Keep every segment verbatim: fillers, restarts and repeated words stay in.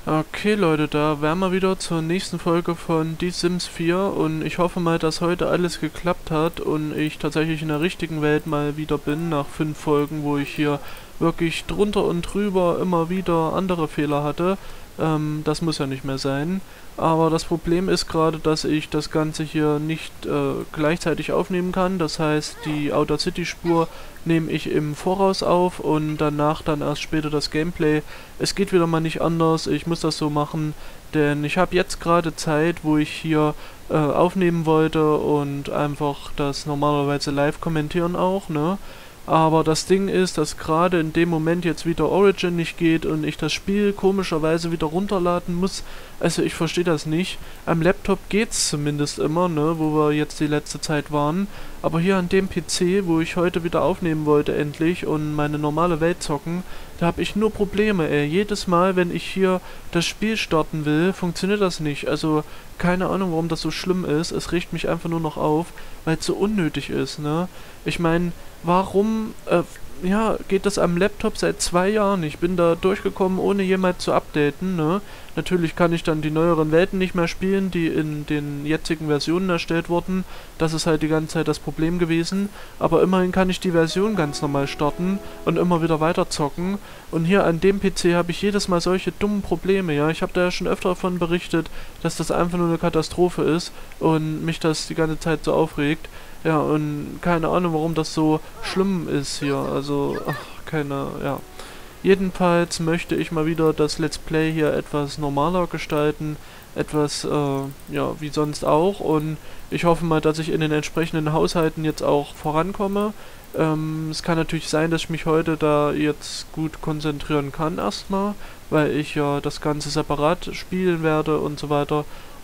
Okay Leute, da wären wir wieder zur nächsten Folge von Die Sims vier und ich hoffe mal, dass heute alles geklappt hat und ich tatsächlich in der richtigen Welt mal wieder bin, nach fünf Folgen, wo ich hier wirklich drunter und drüber immer wieder andere Fehler hatte. Ähm, das muss ja nicht mehr sein. Aber das Problem ist gerade, dass ich das Ganze hier nicht äh, gleichzeitig aufnehmen kann. Das heißt, die Outer City Spur nehme ich im Voraus auf und danach dann erst später das Gameplay. Es geht wieder mal nicht anders, ich muss das so machen, denn ich habe jetzt gerade Zeit, wo ich hier äh, aufnehmen wollte und einfach das normalerweise live kommentieren auch, ne? Aber das Ding ist, dass gerade in dem Moment jetzt wieder Origin nicht geht und ich das Spiel komischerweise wieder runterladen muss. Also ich verstehe das nicht. Am Laptop geht's zumindest immer, ne, wo wir jetzt die letzte Zeit waren. Aber hier an dem P C, wo ich heute wieder aufnehmen wollte endlich und meine normale Welt zocken, da habe ich nur Probleme, ey. Jedes Mal, wenn ich hier das Spiel starten will, funktioniert das nicht. Also keine Ahnung, warum das so schlimm ist. Es regt mich einfach nur noch auf, weil es so unnötig ist, ne. Ich meine, warum, äh, ja, geht das am Laptop seit zwei Jahren? Ich bin da durchgekommen, ohne jemals zu updaten, ne? Natürlich kann ich dann die neueren Welten nicht mehr spielen, die in den jetzigen Versionen erstellt wurden. Das ist halt die ganze Zeit das Problem gewesen. Aber immerhin kann ich die Version ganz normal starten und immer wieder weiter zocken. Und hier an dem P C habe ich jedes Mal solche dummen Probleme, ja. Ich habe da ja schon öfter davon berichtet, dass das einfach nur eine Katastrophe ist und mich das die ganze Zeit so aufregt. Ja, und keine Ahnung, warum das so schlimm ist hier. Also, ach, keine, ja. Jedenfalls möchte ich mal wieder das Let's Play hier etwas normaler gestalten, etwas, äh, ja, wie sonst auch. Und ich hoffe mal, dass ich in den entsprechenden Haushalten jetzt auch vorankomme. Ähm, es kann natürlich sein, dass ich mich heute da jetzt gut konzentrieren kann erstmal, weil ich ja das Ganze separat spielen werde und so weiter.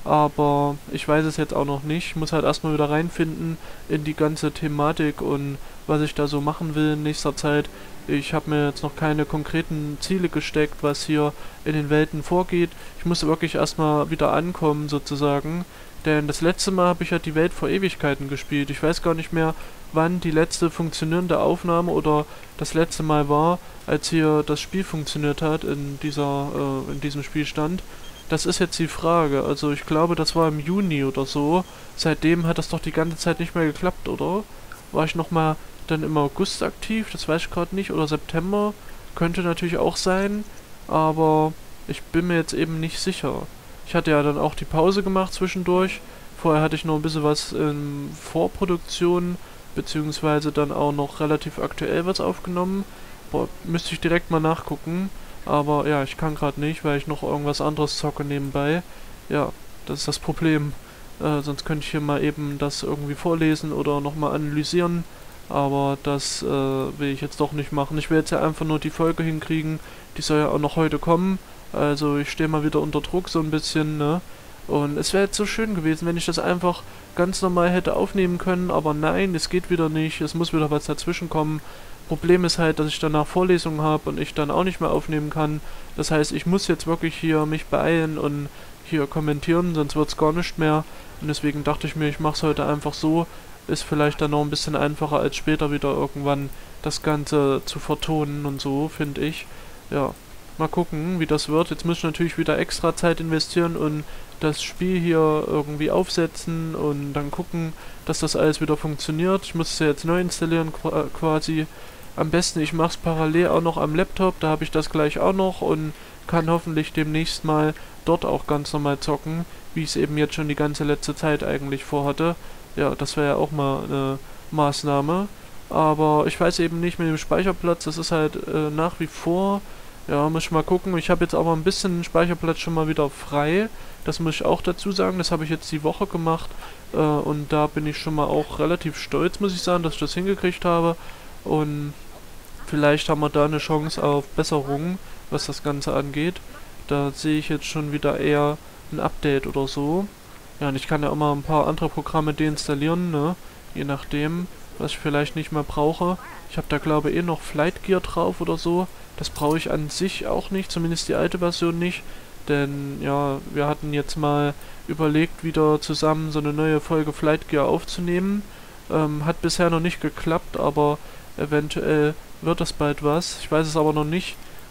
Aber ich weiß es jetzt auch noch nicht. Ich muss halt erstmal wieder reinfinden in die ganze Thematik und was ich da so machen will in nächster Zeit. Ich habe mir jetzt noch keine konkreten Ziele gesteckt, was hier in den Welten vorgeht. Ich muss wirklich erstmal wieder ankommen sozusagen. Denn das letzte Mal habe ich ja die Welt vor Ewigkeiten gespielt. Ich weiß gar nicht mehr, wann die letzte funktionierende Aufnahme oder das letzte Mal war, als hier das Spiel funktioniert hat in dieser, äh, in diesem Spielstand. Das ist jetzt die Frage. Also ich glaube, das war im Juni oder so. Seitdem hat das doch die ganze Zeit nicht mehr geklappt, oder? War ich nochmal dann im August aktiv? Das weiß ich gerade nicht. Oder September? Könnte natürlich auch sein. Aber ich bin mir jetzt eben nicht sicher. Ich hatte ja dann auch die Pause gemacht zwischendurch. Vorher hatte ich noch ein bisschen was in Vorproduktion, beziehungsweise dann auch noch relativ aktuell was aufgenommen. Boah, müsste ich direkt mal nachgucken. Aber ja, ich kann gerade nicht, weil ich noch irgendwas anderes zocke nebenbei. Ja, das ist das Problem. Äh, sonst könnte ich hier mal eben das irgendwie vorlesen oder nochmal analysieren. Aber das äh, will ich jetzt doch nicht machen. Ich will jetzt ja einfach nur die Folge hinkriegen. Die soll ja auch noch heute kommen. Also ich stehe mal wieder unter Druck so ein bisschen, ne? Und es wäre jetzt so schön gewesen, wenn ich das einfach ganz normal hätte aufnehmen können. Aber nein, es geht wieder nicht. Es muss wieder was dazwischen kommen. Problem ist halt, dass ich danach Vorlesungen habe und ich dann auch nicht mehr aufnehmen kann. Das heißt, ich muss jetzt wirklich hier mich beeilen und hier kommentieren, sonst wird es gar nicht mehr. Und deswegen dachte ich mir, ich mache es heute einfach so. Ist vielleicht dann noch ein bisschen einfacher, als später wieder irgendwann das Ganze zu vertonen und so, finde ich. Ja, mal gucken, wie das wird. Jetzt muss ich natürlich wieder extra Zeit investieren und das Spiel hier irgendwie aufsetzen und dann gucken, dass das alles wieder funktioniert. Ich muss es ja jetzt neu installieren quasi. Am besten, ich mache es parallel auch noch am Laptop, da habe ich das gleich auch noch und kann hoffentlich demnächst mal dort auch ganz normal zocken, wie ich es eben jetzt schon die ganze letzte Zeit eigentlich vorhatte. Ja, das wäre ja auch mal eine Maßnahme. Aber ich weiß eben nicht mit dem Speicherplatz, das ist halt äh, nach wie vor, ja, muss ich mal gucken. Ich habe jetzt aber ein bisschen Speicherplatz schon mal wieder frei, das muss ich auch dazu sagen, das habe ich jetzt die Woche gemacht äh, und da bin ich schon mal auch relativ stolz, muss ich sagen, dass ich das hingekriegt habe. Und vielleicht haben wir da eine Chance auf Besserung, was das Ganze angeht. Da sehe ich jetzt schon wieder eher ein Update oder so. Ja, und ich kann ja auch mal ein paar andere Programme deinstallieren, ne? Je nachdem, was ich vielleicht nicht mehr brauche. Ich habe da glaube ich eh noch Flight Gear drauf oder so. Das brauche ich an sich auch nicht, zumindest die alte Version nicht. Denn, ja, wir hatten jetzt mal überlegt, wieder zusammen so eine neue Folge Flight Gear aufzunehmen. Ähm, hat bisher noch nicht geklappt, aber eventuell wird das bald was. Ich weiß es aber noch nicht.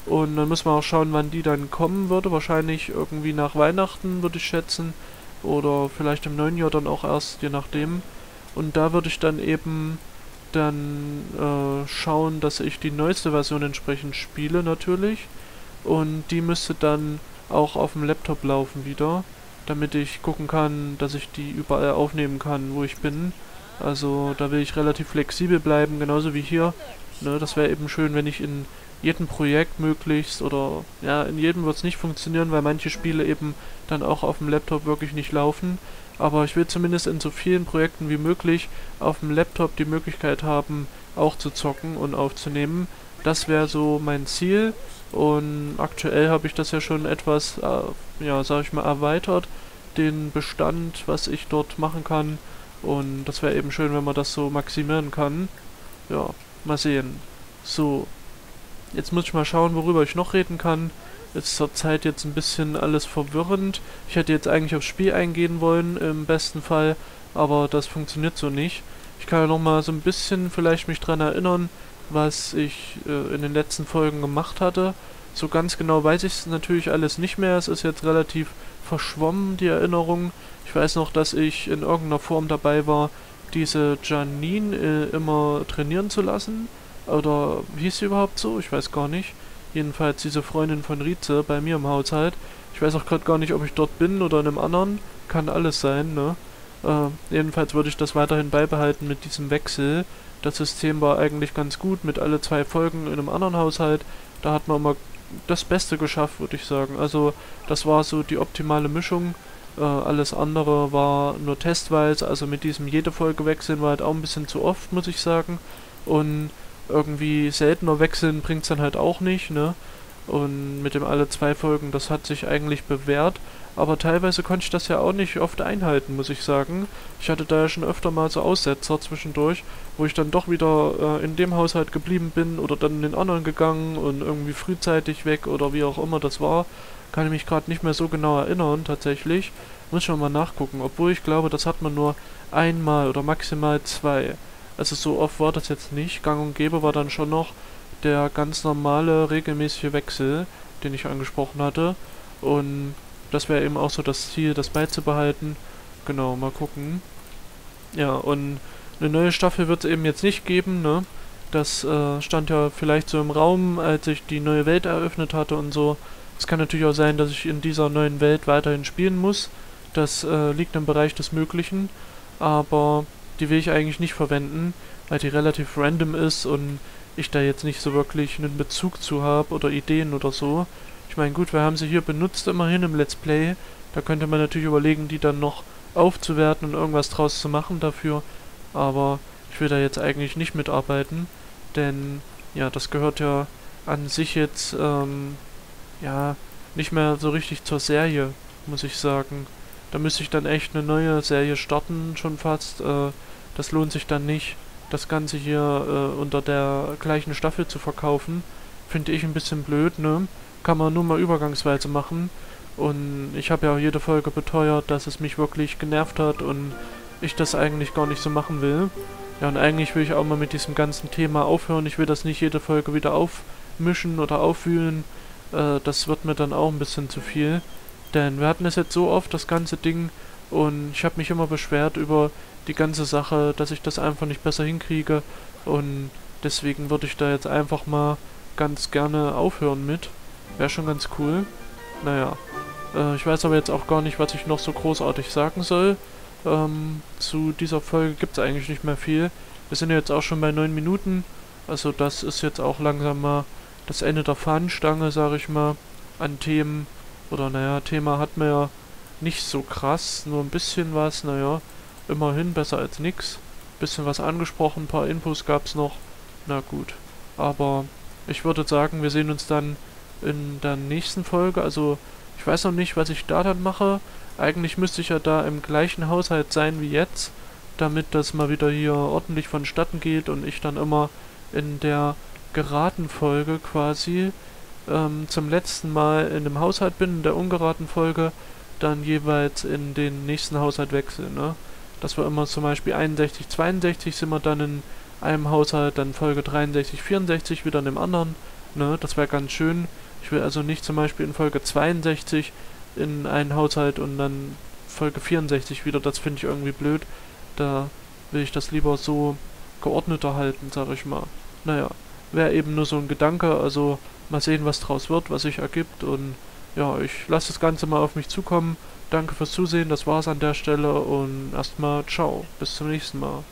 Und dann müssen wir auch schauen, wann die dann kommen würde. Wahrscheinlich irgendwie nach Weihnachten, würde ich schätzen. Oder vielleicht im neuen Jahr dann auch erst, je nachdem. Und da würde ich dann eben dann äh, schauen, dass ich die neueste Version entsprechend spiele natürlich. Und die müsste dann auch auf dem Laptop laufen wieder, damit ich gucken kann, dass ich die überall aufnehmen kann, wo ich bin. Also da will ich relativ flexibel bleiben, genauso wie hier. Ne, das wäre eben schön, wenn ich in jedem Projekt möglichst, oder ja, in jedem wird es nicht funktionieren, weil manche Spiele eben dann auch auf dem Laptop wirklich nicht laufen. Aber ich will zumindest in so vielen Projekten wie möglich auf dem Laptop die Möglichkeit haben, auch zu zocken und aufzunehmen. Das wäre so mein Ziel. Und aktuell habe ich das ja schon etwas, äh, ja, sag ich mal, erweitert, den Bestand, was ich dort machen kann. Und das wäre eben schön, wenn man das so maximieren kann. Ja, mal sehen. So, jetzt muss ich mal schauen, worüber ich noch reden kann. Ist zurzeit jetzt ein bisschen alles verwirrend. Ich hätte jetzt eigentlich aufs Spiel eingehen wollen, im besten Fall, aber das funktioniert so nicht. Ich kann ja noch mal so ein bisschen vielleicht mich dran erinnern, was ich äh, in den letzten Folgen gemacht hatte. So ganz genau weiß ich es natürlich alles nicht mehr. Es ist jetzt relativ verschwommen, die Erinnerung. Ich weiß noch, dass ich in irgendeiner Form dabei war, diese Janine äh, immer trainieren zu lassen. Oder hieß sie überhaupt so? Ich weiß gar nicht. Jedenfalls diese Freundin von Rize bei mir im Haushalt. Ich weiß auch gerade gar nicht, ob ich dort bin oder in einem anderen. Kann alles sein, ne? Äh, jedenfalls würde ich das weiterhin beibehalten mit diesem Wechsel. Das System war eigentlich ganz gut mit alle zwei Folgen in einem anderen Haushalt. Da hat man immer das Beste geschafft, würde ich sagen. Also das war so die optimale Mischung. Äh, alles andere war nur testweise. Also mit diesem jede Folge wechseln war halt auch ein bisschen zu oft, muss ich sagen. Und irgendwie seltener wechseln bringt es dann halt auch nicht, ne? Und mit dem alle zwei Folgen, das hat sich eigentlich bewährt. Aber teilweise konnte ich das ja auch nicht oft einhalten, muss ich sagen. Ich hatte da ja schon öfter mal so Aussetzer zwischendurch, wo ich dann doch wieder äh, in dem Haushalt geblieben bin oder dann in den anderen gegangen und irgendwie frühzeitig weg oder wie auch immer das war. Kann ich mich gerade nicht mehr so genau erinnern, tatsächlich. Muss schon mal nachgucken, obwohl ich glaube, das hat man nur einmal oder maximal zwei. Also so oft war das jetzt nicht. Gang und gäbe war dann schon noch der ganz normale, regelmäßige Wechsel, den ich angesprochen hatte. Und das wäre eben auch so das Ziel, das beizubehalten. Genau, mal gucken. Ja, und eine neue Staffel wird es eben jetzt nicht geben, ne? Das äh, stand ja vielleicht so im Raum, als ich die neue Welt eröffnet hatte und so. Es kann natürlich auch sein, dass ich in dieser neuen Welt weiterhin spielen muss. Das äh, liegt im Bereich des Möglichen. Aber die will ich eigentlich nicht verwenden, weil die relativ random ist und ich da jetzt nicht so wirklich einen Bezug zu habe oder Ideen oder so. Ich meine, gut, wir haben sie hier benutzt immerhin im Let's Play. Da könnte man natürlich überlegen, die dann noch aufzuwerten und irgendwas draus zu machen dafür. Aber ich will da jetzt eigentlich nicht mitarbeiten, denn ja, das gehört ja an sich jetzt ähm, ja nicht mehr so richtig zur Serie, muss ich sagen. Da müsste ich dann echt eine neue Serie starten, schon fast. Äh, das lohnt sich dann nicht, das Ganze hier äh, unter der gleichen Staffel zu verkaufen. Finde ich ein bisschen blöd, ne? Kann man nur mal übergangsweise machen. Und ich habe ja auch jede Folge beteuert, dass es mich wirklich genervt hat und ich das eigentlich gar nicht so machen will. Ja, und eigentlich will ich auch mal mit diesem ganzen Thema aufhören. Ich will das nicht jede Folge wieder aufmischen oder aufwühlen. Äh, das wird mir dann auch ein bisschen zu viel. Denn wir hatten es jetzt so oft, das ganze Ding, und ich habe mich immer beschwert über die ganze Sache, dass ich das einfach nicht besser hinkriege. Und deswegen würde ich da jetzt einfach mal ganz gerne aufhören mit. Wäre schon ganz cool. Naja, äh, ich weiß aber jetzt auch gar nicht, was ich noch so großartig sagen soll. Ähm, zu dieser Folge gibt es eigentlich nicht mehr viel. Wir sind ja jetzt auch schon bei neun Minuten. Also das ist jetzt auch langsam mal das Ende der Fahnenstange, sage ich mal, an Themen. Oder naja, Thema hat man ja nicht so krass, nur ein bisschen was, naja, immerhin besser als nix. Bisschen was angesprochen, ein paar Infos gab's noch. Na gut. Aber ich würde sagen, wir sehen uns dann in der nächsten Folge. Also ich weiß noch nicht, was ich da dann mache. Eigentlich müsste ich ja da im gleichen Haushalt sein wie jetzt, damit das mal wieder hier ordentlich vonstatten geht und ich dann immer in der geraten Folge quasi ähm, zum letzten Mal in dem Haushalt bin, in der ungeraten Folge dann jeweils in den nächsten Haushalt wechseln, ne? Das war immer zum Beispiel einundsechzig, zweiundsechzig sind wir dann in einem Haushalt, dann Folge dreiundsechzig, vierundsechzig wieder in dem anderen. Ne, das wäre ganz schön. Ich will also nicht zum Beispiel in Folge zweiundsechzig in einen Haushalt und dann Folge vierundsechzig wieder, das finde ich irgendwie blöd. Da will ich das lieber so geordneter halten, sag ich mal. Naja, wäre eben nur so ein Gedanke, also mal sehen, was draus wird, was sich ergibt und ja, ich lasse das Ganze mal auf mich zukommen. Danke fürs Zusehen, das war's an der Stelle und erstmal ciao, bis zum nächsten Mal.